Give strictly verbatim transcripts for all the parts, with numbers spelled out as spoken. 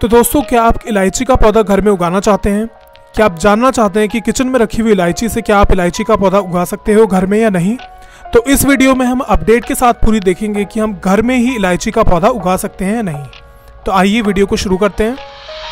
तो दोस्तों, क्या आप इलायची का पौधा घर में उगाना चाहते हैं? क्या आप जानना चाहते हैं कि किचन में रखी हुई इलायची से क्या आप इलायची का पौधा उगा सकते हो घर में या नहीं? तो इस वीडियो में हम अपडेट के साथ पूरी देखेंगे कि हम घर में ही इलायची का पौधा उगा सकते हैं या नहीं। तो आइए वीडियो को शुरू करते हैं।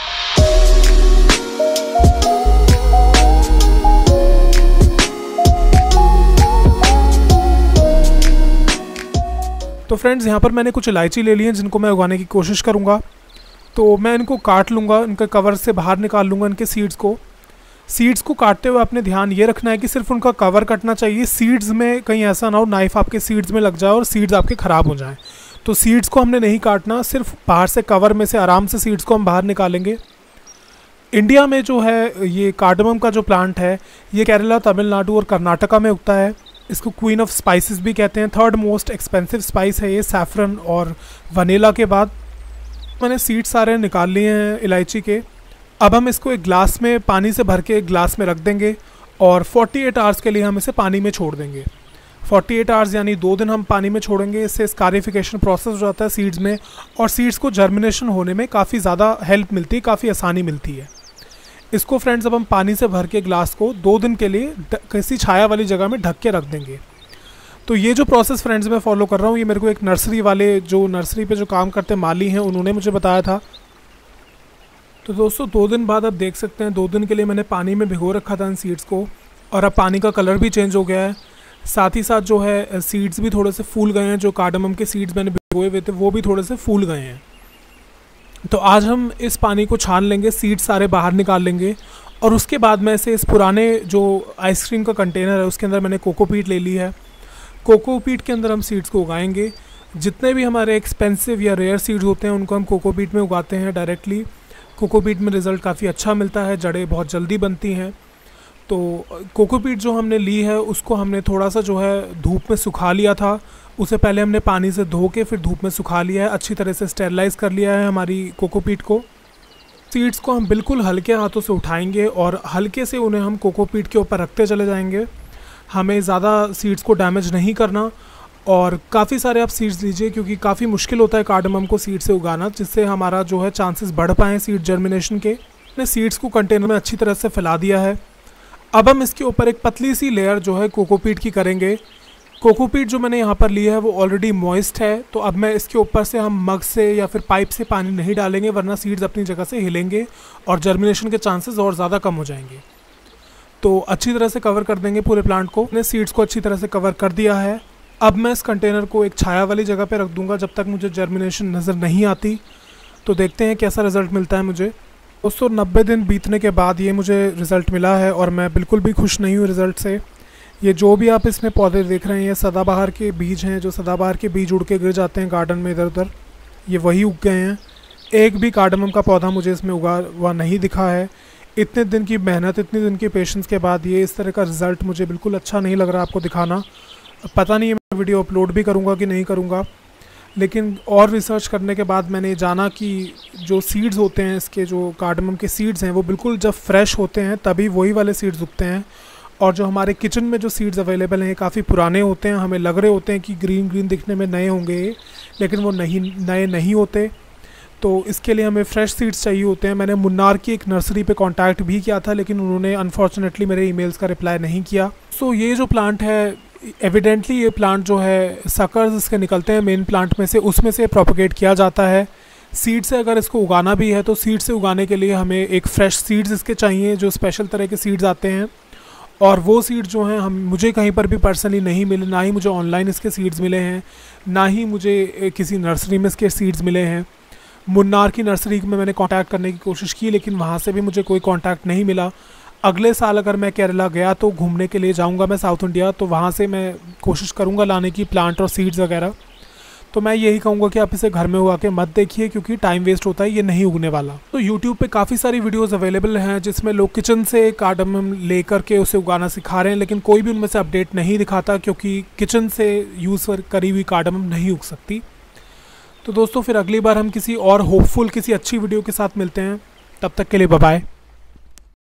तो फ्रेंड्स, यहाँ पर मैंने कुछ इलायची ले ली है जिनको मैं उगाने की कोशिश करूँगा। तो मैं इनको काट लूँगा, इनके कवर से बाहर निकाल लूँगा इनके सीड्स को। सीड्स को काटते हुए अपने ध्यान ये रखना है कि सिर्फ उनका कवर कटना चाहिए। सीड्स में कहीं ऐसा ना हो नाइफ आपके सीड्स में लग जाए और सीड्स आपके ख़राब हो जाएं। तो सीड्स को हमने नहीं काटना, सिर्फ बाहर से कवर में से आराम से सीड्स को हम बाहर निकालेंगे। इंडिया में जो है ये कार्डमम का जो प्लांट है ये केरला, तमिलनाडु और कर्नाटका में उगता है। इसको क्वीन ऑफ स्पाइसेस भी कहते हैं। थर्ड मोस्ट एक्सपेंसिव स्पाइस है ये सैफरन और वनीला के बाद। मैंने सीड सारे निकाल लिए हैं इलायची के। अब हम इसको एक ग्लास में पानी से भर के एक ग्लास में रख देंगे और अड़तालीस आवर्स के लिए हम इसे पानी में छोड़ देंगे। अड़तालीस आवर्स यानी दो दिन हम पानी में छोड़ेंगे। इससे स्कारिफिकेशन प्रोसेस हो जाता है सीड्स में और सीड्स को जर्मिनेशन होने में काफ़ी ज़्यादा हेल्प मिलती है, काफ़ी आसानी मिलती है। इसको फ्रेंड्स अब हम पानी से भर के ग्लास को दो दिन के लिए किसी छाया वाली जगह में ढक के रख देंगे। तो ये जो प्रोसेस फ्रेंड्स मैं फॉलो कर रहा हूँ ये मेरे को एक नर्सरी वाले, जो नर्सरी पे जो काम करते माली हैं, उन्होंने मुझे बताया था। तो दोस्तों, दो दिन बाद आप देख सकते हैं, दो दिन के लिए मैंने पानी में भिगो रखा था इन सीड्स को और अब पानी का कलर भी चेंज हो गया है। साथ ही साथ जो है सीड्स भी थोड़े से फूल गए हैं। जो कार्डमम के सीड्स मैंने भिगोए हुए थे वो भी थोड़े से फूल गए हैं। तो आज हम इस पानी को छान लेंगे, सीड्स सारे बाहर निकाल लेंगे और उसके बाद में से इस पुराने जो आइसक्रीम का कंटेनर है उसके अंदर मैंने कोकोपीट ले ली है। कोकोपीट के अंदर हम सीड्स को उगाएंगे। जितने भी हमारे एक्सपेंसिव या रेयर सीड्स होते हैं उनको हम कोकोपीट में उगाते हैं डायरेक्टली। कोकोपीट में रिज़ल्ट काफ़ी अच्छा मिलता है, जड़ें बहुत जल्दी बनती हैं। तो कोकोपीट जो हमने ली है उसको हमने थोड़ा सा जो है धूप में सुखा लिया था। उसे पहले हमने पानी से धो के फिर धूप में सुखा लिया है, अच्छी तरह से स्टेरलाइज़ कर लिया है हमारी कोकोपीट को। सीड्स को हम बिल्कुल हल्के हाथों से उठाएंगे और हल्के से उन्हें हम कोकोपीट के ऊपर रखते चले जाएंगे। हमें ज़्यादा सीड्स को डैमेज नहीं करना और काफ़ी सारे आप सीड्स लीजिए क्योंकि काफ़ी मुश्किल होता है कार्डमम को सीड से उगाना, जिससे हमारा जो है चांसेस बढ़ पाएँ सीड जर्मिनेशन के। हमने सीड्स को कंटेनर में अच्छी तरह से फैला दिया है। अब हम इसके ऊपर एक पतली सी लेयर जो है कोकोपीट की करेंगे। कोकोपीट जो मैंने यहाँ पर लिया है वो ऑलरेडी मॉइस्ट है, तो अब मैं इसके ऊपर से हम मग से या फिर पाइप से पानी नहीं डालेंगे, वरना सीड्स अपनी जगह से हिलेंगे और जर्मिनेशन के चांसेस और ज़्यादा कम हो जाएंगे। तो अच्छी तरह से कवर कर देंगे पूरे प्लांट को। मैंने सीड्स को अच्छी तरह से कवर कर दिया है। अब मैं इस कंटेनर को एक छाया वाली जगह पे रख दूंगा जब तक मुझे जर्मिनेशन नज़र नहीं आती। तो देखते हैं कैसा रिज़ल्ट मिलता है मुझे। दोस्तों, नब्बे दिन बीतने के बाद ये मुझे रिज़ल्ट मिला है और मैं बिल्कुल भी खुश नहीं हूँ रिज़ल्ट से। ये जो भी आप इसमें पौधे देख रहे हैं ये सदाबहार के बीज हैं, जो सदाबहार के बीज उड़ के गिर जाते हैं गार्डन में इधर उधर, ये वही उग गए हैं। एक भी कार्डमम का पौधा मुझे इसमें उगा हुआ नहीं दिखा है। इतने दिन की मेहनत, इतने दिन की पेशेंस के बाद ये इस तरह का रिज़ल्ट मुझे बिल्कुल अच्छा नहीं लग रहा आपको दिखाना। पता नहीं है मैं वीडियो अपलोड भी करूँगा कि नहीं करूँगा, लेकिन और रिसर्च करने के बाद मैंने जाना कि जो सीड्स होते हैं इसके, जो कार्डमम के सीड्स हैं वो बिल्कुल जब फ्रेश होते हैं तभी वही वाले सीड्स उगते हैं। और जो हमारे किचन में जो सीड्स अवेलेबल हैं काफ़ी पुराने होते हैं। हमें लग रहे होते हैं कि ग्रीन ग्रीन दिखने में नए होंगे, लेकिन वो नहीं नए नहीं होते। तो इसके लिए हमें फ्रेश सीड्स चाहिए होते हैं। मैंने मुन्नार की एक नर्सरी पे कांटेक्ट भी किया था, लेकिन उन्होंने अनफॉर्चुनेटली मेरे ईमेल्स का रिप्लाई नहीं किया। सो ये जो प्लांट है, एविडेंटली ये प्लांट जो है सकर्स इसके निकलते हैं मेन प्लांट में से, उसमें से प्रोपोगेट किया जाता है। सीड से अगर इसको उगाना भी है तो सीड से उगाने के लिए हमें एक फ़्रेश सीड्स इसके चाहिए, जो स्पेशल तरह के सीड्स आते हैं। और वो सीड जो हैं हम मुझे कहीं पर भी पर्सनली नहीं मिले, ना ही मुझे ऑनलाइन इसके सीड्स मिले हैं, ना ही मुझे किसी नर्सरी में इसके सीड्स मिले हैं। मुन्नार की नर्सरी में मैंने कांटेक्ट करने की कोशिश की, लेकिन वहाँ से भी मुझे कोई कांटेक्ट नहीं मिला। अगले साल अगर मैं केरला गया तो घूमने के लिए जाऊँगा मैं साउथ इंडिया, तो वहाँ से मैं कोशिश करूँगा लाने की प्लांट और सीड्स वगैरह। तो मैं यही कहूँगा कि आप इसे घर में उगा के मत देखिए क्योंकि टाइम वेस्ट होता है, ये नहीं उगने वाला। तो यूट्यूब पे काफ़ी सारी वीडियोस अवेलेबल हैं जिसमें लोग किचन से कार्डमम ले करके उसे उगाना सिखा रहे हैं, लेकिन कोई भी उनमें से अपडेट नहीं दिखाता क्योंकि किचन से यूज़ करी हुई कार्डमम नहीं उग सकती। तो दोस्तों, फिर अगली बार हम किसी और होपफुल, किसी अच्छी वीडियो के साथ मिलते हैं। तब तक के लिए बाय बाय।